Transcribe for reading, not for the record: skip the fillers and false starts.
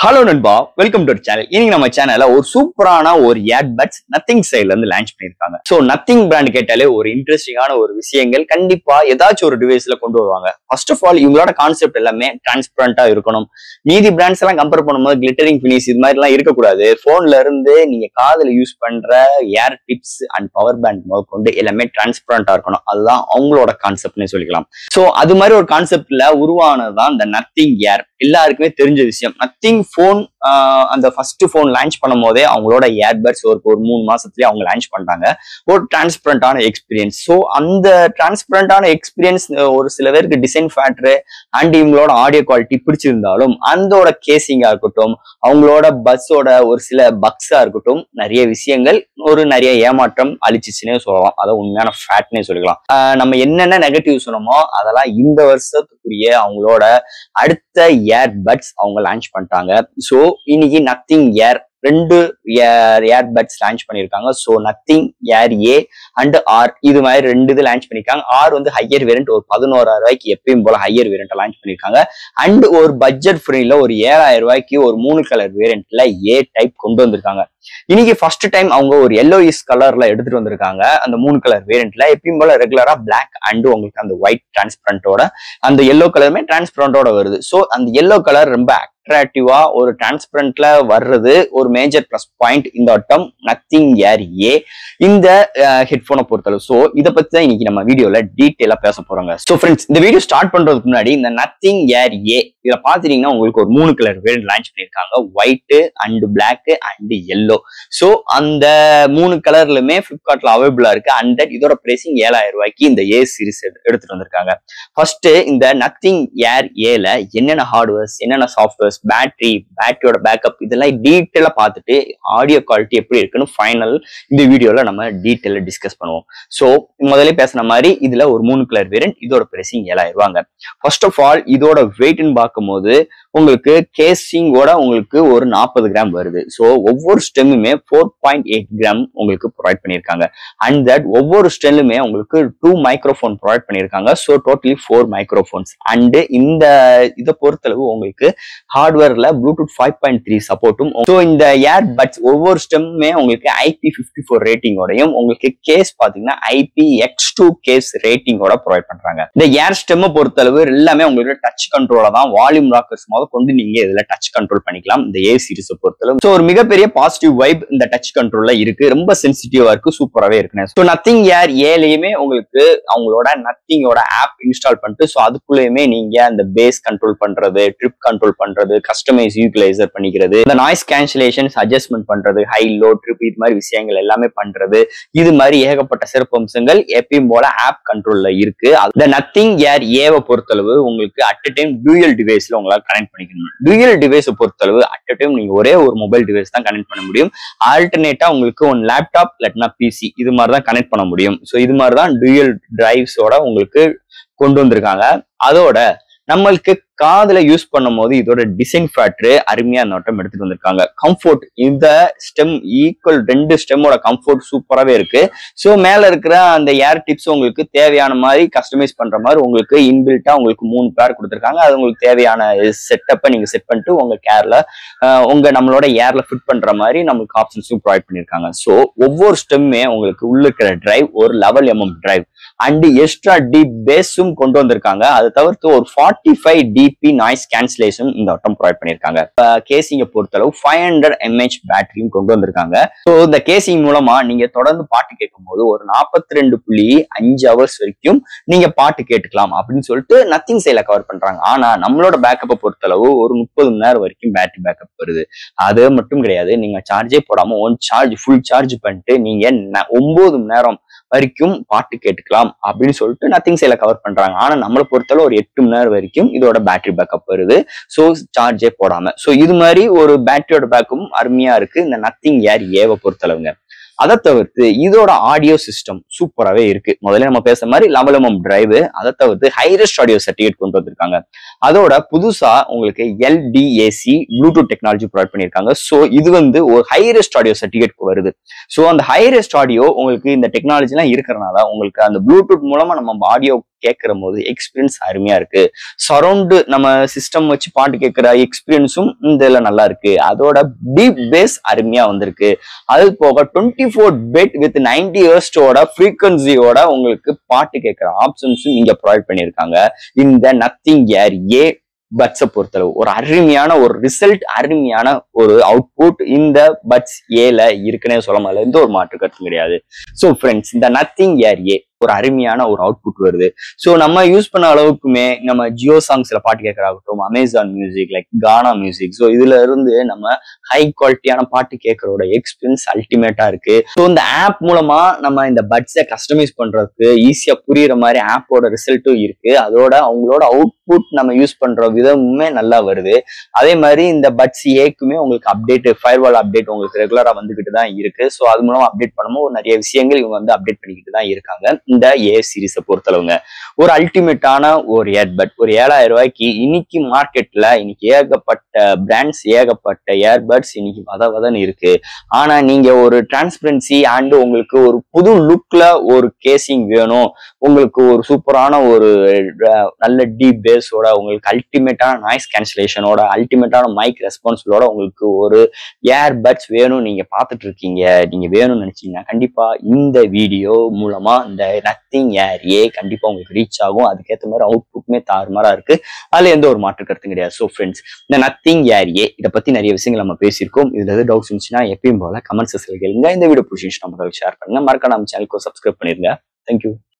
Hello நண்பா, welcome to channel. இன்னைக்கு நம்ம சேனல்ல ஒரு சூப்பரான ஒரு ஏர்பட்ஸ் நத்திங் சைட்ல இருந்து லான்ச் பண்ணிருக்காங்க. சோ நத்திங் பிராண்ட் கேட்டாலே ஒரு இன்ட்ரெஸ்டிங்கான ஒரு விஷயங்கள் கண்டிப்பா ஏதாச்சும் ஒரு டிவைஸ்ல கொண்டு வருவாங்க. ஃபர்ஸ்ட் ஆஃப் ஆல் இவங்களோட கான்செப்ட் எல்லாமே டிரான்ஸ்பரண்டா இருக்கணும். மீதி பிராண்ட்ஸ் எல்லாம் கம்பேர் பண்ணும்போது கிளிட்டரிங் ஃபினிஷ் இது மாதிரி எல்லாம் இருக்கக்கூடாது. போன்ல இருந்து நீங்க காதுல யூஸ் பண்ற ear tips and power band முதற்கொண்டு எல்லாமே டிரான்ஸ்பரண்டா இருக்கணும். அதுதான் அவங்களோட கான்செப்ட்னே சொல்லிக்கலாம். சோ அது மாதிரி ஒரு கான்செப்ட்ல உருவானதுதான் இந்த நத்திங் ஏர். எல்லாருக்குமே தெரிஞ்ச விஷயம். நத்திங் போன் அந்த ஃபர்ஸ்ட் போன் லான்ச் பண்ணும் போதே அவங்களோட ஏர்பட்ஸ் ஒரு 3 மாசத்துலயே அவங்க லான்ச் பண்ணிட்டாங்க. ஒரு டிரான்ஸ்பரண்டான எக்ஸ்பீரியன்ஸ். ஸோ அந்த டிரான்ஸ்பரண்டான எக்ஸ்பீரியன்ஸ் ஒரு சில பேருக்கு டிசைன் ஃபேக்டர் அண்ட் இவங்களோட ஆடியோ குவாலிட்டி பிடிச்சிருந்தாலும் அதோட கேசிங்கா இருக்கட்டும், அவங்களோட பஸ்ஸோட ஒரு சில பக்ஸா இருக்கட்டும், நிறைய விஷயங்கள் நிறைய ஏமாற்றம் அழிச்சிச்சுன்னே சொல்லலாம். அதை உண்மையான ஃபேக்ட்னே சொல்லிக்கலாம். நம்ம என்னென்ன நெகட்டிவ் சொன்னோமோ அதெல்லாம் இந்த வருஷத்துக்குரிய அவங்களோட அடுத்த ஏர்பட்ஸ் அவங்க லான்ச் பண்ணிட்டாங்க. ஸோ இன்னைக்கு நத்திங் ஏர் 2 ஏர்பட்ஸ் லான்ச் பண்ணிருக்காங்க. So nothing ear A and R இது மாதிரி 2 இது லான்ச் பண்ணிருக்காங்க. ஆர் ஹையர் வேரியன்ட் ஒரு 11,000 ரூபாய்க்கு எப்பயும் போல ஹையர் வேரியன்ட் லான்ச் பண்ணிருக்காங்க. அண்ட் ஒரு பட்ஜெட் ஃப்ரீல ஒரு 7,000 ரூபாய்க்கு ஒரு 3 கலர் வேரியன்ட்ல ஏ டைப் கொண்டு வந்திருக்காங்க. இன்னைக்கு ஃபர்ஸ்ட் டைம் அவங்க ஒரு எல்லோயிஸ் கலர்ல எடுத்துட்டு வந்திருக்காங்க. அந்த 3 கலர் வேரியன்ட்ல எப்பயும் போல ரெகுலரா பிளாக் அண்ட் உங்களுக்கு அந்த ஒயிட் டிரான்ஸ்பரண்டோட அந்த எல்லோ கலருமே டிரான்ஸ்பரண்டோட வருது. ஸோ அந்த எல்லோ கலர் ரொம்ப அட்ராக்டிவா ஒரு டிரான்ஸ்பரண்ட்ல வர்றது ஒரு மேஜர் பிளஸ் பாயிண்ட் இந்த வட்டம் நத்திங் ஏர் ஏ இந்த ஹெட்போனை பொறுத்தளவு. ஸோ இதை பத்தி தான் இன்னைக்கு நம்ம வீடியோல டீட்டெயிலா பேச போறோங்க. ஸோ ஃப்ரெண்ட்ஸ், இந்த வீடியோ ஸ்டார்ட் பண்றதுக்கு முன்னாடி இந்த நத்திங் ஏர் ஏ இதுல பாத்தீங்கன்னா உங்களுக்கு ஒரு 3 கலர் வேரியன்ட் லான்ச் பண்ணிருக்காங்க. White and black and yellow. So அந்த 3 கலர்லுமே பிளிப்கார்ட்ல அவைலபிளா இருக்கு. அண்ட் இதோட பிரைசிங் 7,000 ரூபாய்க்கு இந்த ஏ சீரிஸ் எடுத்துட்டு வந்திருக்காங்க. ஃபர்ஸ்ட் இந்த நத்திங் ஏர் ஏல என்னென்ன ஹார்ட்வேர்ஸ், என்னென்ன சாஃப்ட்வேர்ஸ், பேட்டரியோட பேக்கப் இதெல்லாம் டீட்டெயிலா பார்த்துட்டு ஆடியோ குவாலிட்டி எப்படி இருக்குன்னு ஃபைனல் இந்த வீடியோல நம்ம டீட்டெயிலா டிஸ்கஸ் பண்ணுவோம். ஸோ முதல்ல பேசின மாதிரி இதுல ஒரு 3 கலர் வேரியன்ட் இதோட பிரைசிங் 7,000 ரூபாங்க. ஃபர்ஸ்ட் ஆஃப் ஆல் இதோட வெயிட்னு பார்க்கும்போது உங்களுக்கு கேசிங்கோட உங்களுக்கு ஒரு 40 கிராம் வருது. ஸோ ஒவ்வொரு ஸ்டெம்முமே 4.8 கிராம் உங்களுக்கு ப்ரொவைட் பண்ணியிருக்காங்க. அண்ட் தட் ஒவ்வொரு ஸ்டெல்லுமே உங்களுக்கு 2 மைக்ரோஃபோன் ப்ரொவைட் பண்ணியிருக்காங்க. So totally 4 microphones. அண்ட் இந்த இதை பொறுத்தளவு உங்களுக்கு ஹார்ட்வேர்ல ப்ளூடூத் 5.3 சப்போர்ட்டும். ஸோ இந்த ஏர்பட்ஸ் ஒவ்வொரு ஸ்டெம்முமே உங்களுக்கு IP54 ரேட்டிங்கோடையும் உங்களுக்கு கேஸ் பாத்தீங்கன்னா IPX2 கேஸ் ரேட்டிங்கோட ப்ரொவைட் பண்றாங்க. இந்த ஏர் ஸ்டெம்மை பொறுத்தளவு எல்லாமே உங்களுக்கு டச் கண்ட்ரோல தான். வால்யூம் ராக்கர்ஸ் கொண்டு நீங்க இதுல டச் கண்ட்ரோல் பண்ணிக்கலாம் இந்த ஏ சீரிஸ் பொறுத்தளவு. ஸோ ஒரு மிகப்பெரிய பாசிட்டிவ் வைப் இந்த டச் கண்ட்ரோல்ல இருக்கு. ரொம்ப சென்சிட்டிவா இருக்கு, சூப்பராகவே இருக்கு. ஸோ நத்திங் ஏர் ஏலையுமே உங்களுக்கு அவங்களோட நத்திங்கோட ஆப் இன்ஸ்டால் பண்ணிட்டு ஸோ அதுக்குள்ளேயுமே நீங்க அந்த பேஸ் கண்ட்ரோல் பண்றது, ட்ரிப் கண்ட்ரோல் பண்றது, கஸ்டமைஸ் ஈக்குவலைசர் பண்ணிக்கிறது, இந்த நாய்ஸ் கேன்சலேஷன்ஸ் அட்ஜஸ்ட்மெண்ட் பண்றது, ஹை லோ ட்ரிப் இது மாதிரி விஷயங்கள் எல்லாமே பண்றது, இது மாதிரி ஏகப்பட்ட சிறப்பு அம்சங்கள் எப்பயும் போல ஆப் கண்ட்ரோல்ல இருக்கு. இந்த நத்திங் ஏர் ஏவை பொறுத்தளவு உங்களுக்கு அட் அ டைம் டூயல் டிவைஸ்ல உங்களால் கனெக்ட் பண்ணிக்கணும். டூயல் டிவைஸ் பொறுத்தளவு அட் அ டைம் நீங்க ஒரே ஒரு மொபைல் டிவைஸ் தான் கனெக்ட் பண்ண முடியும். ஆல்டர்னேட்டா உங்களுக்கு ஒன் லேப்டாப் இல்லாட்டினா பிசி இது மாதிரி தான் கனெக்ட் பண்ண முடியும். ஸோ இது மாதிரி தான் டூயல் டிரைவ்ஸோட உங்களுக்கு கொண்டு வந்திருக்காங்க. அதோட நம்மளுக்கு காதுல யூஸ் பண்ணும் போது இதோட டிசைன் ஃபேக்டர் அருமையா நோட்டம் எடுத்துட்டு வந்திருக்காங்க. கம்ஃபோர்ட் இந்த ஸ்டெம் ஈக்குவல் 2 ஸ்டெம்மோட கம்ஃபோர்ட் சூப்பராகவே இருக்கு. ஸோ மேல இருக்கிற அந்த ஏர் டிப்ஸ் உங்களுக்கு தேவையான மாதிரி கஸ்டமைஸ் பண்ற மாதிரி உங்களுக்கு இன்பில்ட்டா உங்களுக்கு 3 பேர் கொடுத்துருக்காங்க. அது உங்களுக்கு தேவையான செட்டப்பை நீங்க செட் பண்ணிட்டு உங்க கேர்ல நம்மளோட ஏர்ல ஃபிட் பண்ற மாதிரி நம்மளுக்கு ஆப்ஷன்ஸும் ப்ரொவைட் பண்ணிருக்காங்க. ஸோ ஒவ்வொரு ஸ்டெம்மே உங்களுக்கு உள்ள இருக்கிற டிரைவ் ஒரு 11mm drive and extra deep பேஸும் கொண்டு வந்திருக்காங்க. அதை தவிர்த்து ஒரு 45 டிபி நாய்ஸ் கேன்சலேஷன் இந்த வட்டம் ப்ரொவைட் பண்ணிருக்காங்க. கேசிங்கை பொறுத்தளவு 500 mAh பேட்டரியும் கொண்டு வந்திருக்காங்க. ஸோ இந்த கேசிங் மூலமா நீங்க தொடர்ந்து பாட்டு கேட்கும் போது ஒரு 42.5 ஹவர்ஸ் வரைக்கும் நீங்க பாட்டு கேட்டுக்கலாம் அப்படின்னு சொல்லிட்டு நத்திங் சைட்ல கவர் பண்றாங்க. ஆனா நம்மளோட பேக்கப்பை பொறுத்தளவு ஒரு 30 மணி நேரம் வரைக்கும் பேட்டரி பேக்கப் வருது. அது மட்டும் கிடையாது, நீங்க சார்ஜே போடாம ஃபுல் சார்ஜ் பண்ணிட்டு நீங்க 9 மணி நேரம் வரைக்கும் பாட்டு கேட்டுக்கலாம் அப்படின்னு சொல்லிட்டு நத்திங் சைட்ல கவர் பண்றாங்க. ஆனா நம்மளை பொறுத்தளவு ஒரு 8 மணி நேரம் வரைக்கும் இதோட பேட்டரி பேக்கப் வருது. ஸோ சார்ஜே போடாம. ஸோ இது மாதிரி ஒரு பேட்டரியோட பேக்கப்பும் அருமையா இருக்கு இந்த நத்திங் ஏர் ஏவை பொறுத்தளவுங்க. அதை தவிர்த்து இதோட ஆடியோ சிஸ்டம் சூப்பராகவே இருக்கு. முதல்ல நம்ம பேசுற மாதிரி 11mm டிரைவ். அதை தவிர்த்து ஹைரெஸ்ட் ஆடியோ சர்டிஃபிகேட் கொண்டு வந்திருக்காங்க. அதோட புதுசா உங்களுக்கு LDAC ப்ளூடூத் டெக்னாலஜி ப்ரொவைட் பண்ணியிருக்காங்க. ஸோ இது ஒரு ஹைரெஸ்ட் ஆடியோ சர்டிஃபிகேட் வருது. ஸோ அந்த ஹைரெஸ்ட் ஆடியோ உங்களுக்கு இந்த டெக்னாலஜி எல்லாம் இருக்கிறனால உங்களுக்கு அந்த ப்ளூடூத் மூலமா நம்ம ஆடியோ கேட்கிற போது எக்ஸ்பீரியன்ஸ் அருமையா இருக்கு. சரௌண்ட் நம்ம சிஸ்டம் வச்சு பாட்டு கேட்கிற எக்ஸ்பீரியன்ஸும் இந்த இதுல நல்லா இருக்கு. அதோட டீப் பேஸ் அருமையா வந்திருக்கு. அது போக 24 பிட் வித் 90 ஹெர்ட்ஸோட ஃப்ரீக்வன்சியோட உங்களுக்கு பாட்டு கேட்கிற ஆப்ஷன்ஸும் இங்க ப்ரொவைட் பண்ணியிருக்காங்க. இந்த நத்திங் ஏர் ஏ பட்ஸை பொறுத்தளவு ஒரு அருமையான ஒரு ரிசல்ட், அருமையான ஒரு அவுட்புட் இந்த பட்ஸ் ஏல இருக்குன்னே சொல்ல முடியல. எந்த ஒரு மாற்று கருத்தும் கிடையாது. ஸோ ஃப்ரெண்ட்ஸ், இந்த நத்திங் ஏர் ஏ ஒரு அருமையான ஒரு அவுட்புட் வருது. ஸோ நம்ம யூஸ் பண்ண அளவுக்குமே நம்ம ஜியோ சாங்ஸ்ல பாட்டு கேட்கறாகட்டும், Amazon music, like Gaana music, so இதுல இருந்து நம்ம ஹை குவாலிட்டியான பாட்டு கேட்கறோட எக்ஸ்பீரியன்ஸ் அல்டிமேட்டா இருக்கு. ஸோ இந்த ஆப் மூலமா நம்ம இந்த பட்ஸை கஸ்டமைஸ் பண்றதுக்கு ஈஸியா புரியுற மாதிரி ஆப்போட ரிசல்ட்டும் இருக்கு. அதோட அவங்களோட அவுட்புட் நம்ம யூஸ் பண்ற விதமுமே நல்லா வருது. அதே மாதிரி இந்த பட்ஸ் ஏக்குமே உங்களுக்கு அப்டேட், ஃபயர்வால் அப்டேட் உங்களுக்கு ரெகுலரா வந்துகிட்டு தான் இருக்கு. ஸோ அது மூலமா அப்டேட் பண்ணும்போது நிறைய விஷயங்கள் இவங்க வந்து அப்டேட் பண்ணிக்கிட்டு தான் இருக்காங்க. இந்த ஏ சீரிஸை பொறுத்தளவுங்க ஒரு அல்டிமேட்டான ஒரு ஏர்பட், ஒரு 7000 ரூபாய்க்கு இன்னைக்கு மார்க்கெட்ல இன்னைக்கு ஏகப்பட்ட பிராண்ட்ஸ், ஏகப்பட்ட ஏர்பட்ஸ் இன்னைக்கு வதன்னு இருக்கு. ஆனா நீங்க ஒரு டிரான்ஸ்பரன்சி அண்ட் உங்களுக்கு ஒரு புது லுக்ல ஒரு கேசிங் வேணும், உங்களுக்கு ஒரு சூப்பரான ஒரு நல்ல டீப் பேஸோட, உங்களுக்கு அல்டிமேட்டான நாய்ஸ் கேன்சலேஷனோட, அல்டிமேட்டான மைக் ரெஸ்பான்சிபிளோட உங்களுக்கு ஒரு ஏர்பட்ஸ் வேணும் நீங்க பார்த்துட்டு இருக்கீங்க, நீங்க வேணும்னு நினைச்சீங்கன்னா கண்டிப்பா இந்த வீடியோ மூலமா இந்த நத்திங் ஏர் ஏ கண்டிப்பா உங்களுக்கு ரீச் ஆகும். அதுக்கேற்ற மாதிரி அவுட்புட்மே தாறுமாறா இருக்கு. அதுல எந்த ஒரு மாற்று கருத்தும் கிடையாது. ஸோ ஃப்ரெண்ட்ஸ், இந்த நத்திங் ஏர் ஏ இதை பத்தி நிறைய விஷயங்கள் நம்ம பேசியிருக்கோம். இதுல எதாவது டவுட்ஸ் இருந்துச்சுன்னா எப்பயும் போல கமெண்ட் செக்ஷன்ல கேளுங்க. இந்த வீடியோ பிடிச்சிருந்துச்சுன்னா ஷேர் பண்ணுங்க. மறக்காம நம்ம சேனலுக்கு சப்ஸ்கிரைப் பண்ணிருங்க. தேங்க்யூ.